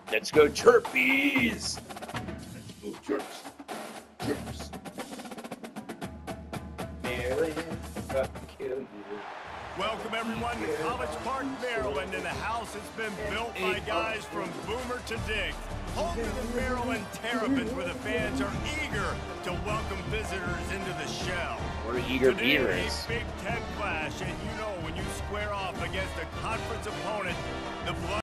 Let's go Terpies! Let's go Terps. Terps. Maryland, fucking kill you. Welcome everyone to College Park, Maryland, and the house has been built by guys from Boomer to Dig. Home to the Maryland Terrapins, where the fans are eager to welcome visitors into the shell. We're eager Today, beavers. a Big Ten clash, and you know when you square off against a conference opponent, the blood